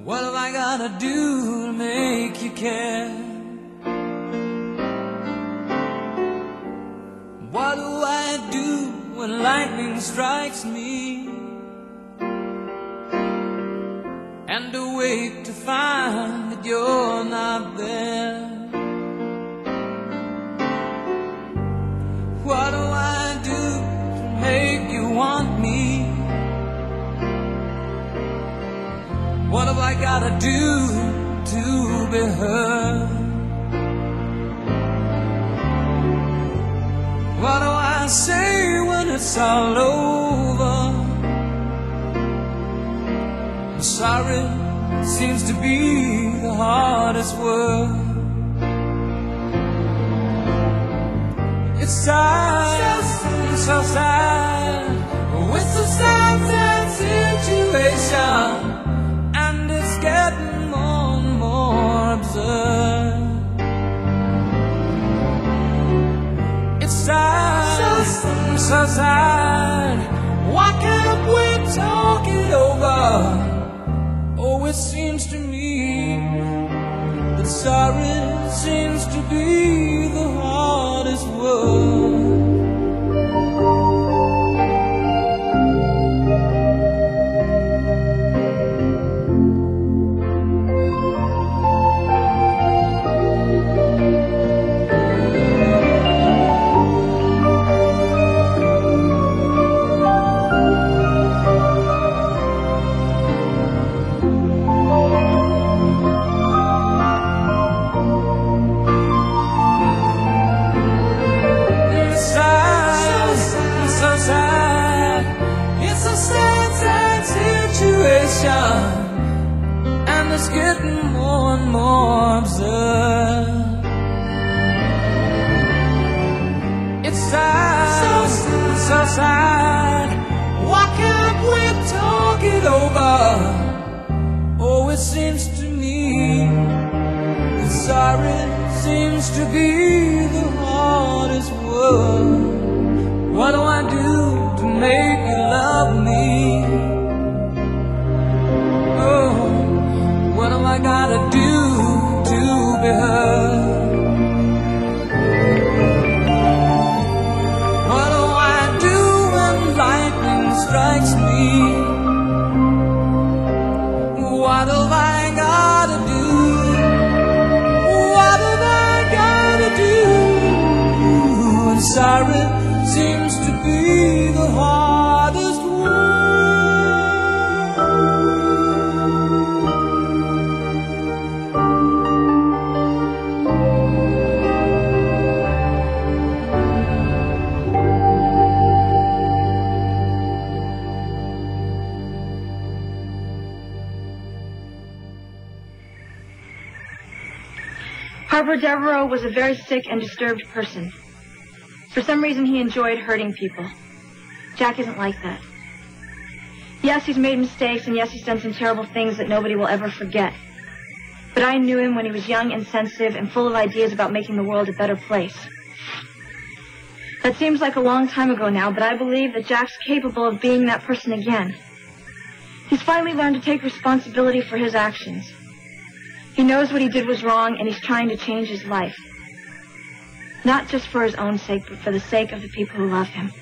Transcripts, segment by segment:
What have I gotta do to make you care? What do I do when lightning strikes me and awake to find that you're not there? What do I do to make you want me? What have I gotta do to be heard? What do I say when it's all over? Sorry seems to be the hardest word. It's sad, so sad. It's a sad, sad situation, and it's getting more and more absurd. It's sad, so sad. Why can't we talk it over? Oh, it seems to me that sorry seems to be the hardest word. And it's getting more and more absurd. It's sad, so sad. Why can't we talk it over? Oh, it seems to me that sorry seems to be the hardest word. What do I do to make you love me? What have I gotta do to be heard? What do I do when lightning strikes me? What have I gotta do? What have I gotta do? And sorry seems to be the hardest word. Harper Devereaux was a very sick and disturbed person. For some reason, he enjoyed hurting people. Jack isn't like that. Yes, he's made mistakes, and yes, he's done some terrible things that nobody will ever forget. But I knew him when he was young and sensitive and full of ideas about making the world a better place. That seems like a long time ago now, but I believe that Jack's capable of being that person again. He's finally learned to take responsibility for his actions. He knows what he did was wrong, and he's trying to change his life. Not just for his own sake, but for the sake of the people who love him.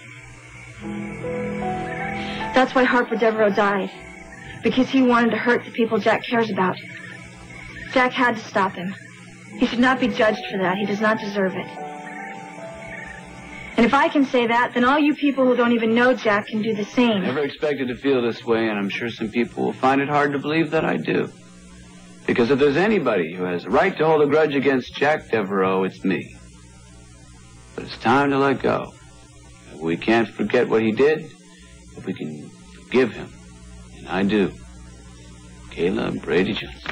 That's why Harper Devereaux died, because he wanted to hurt the people Jack cares about. Jack had to stop him. He should not be judged for that. He does not deserve it. And if I can say that, then all you people who don't even know Jack can do the same. I never expected to feel this way, and I'm sure some people will find it hard to believe that I do. Because if there's anybody who has a right to hold a grudge against Jack Devereaux, it's me. But it's time to let go. We can't forget what he did, but we can forgive him. And I do. Kayla Brady Johnson.